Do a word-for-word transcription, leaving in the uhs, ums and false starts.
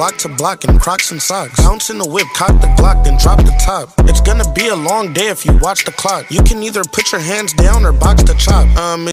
block to block in Crocs and socks. Bounce in the whip, cock the Glock, then drop the top. It's gonna be a long day if you watch the clock. You can either put your hands down or box the chop. Um.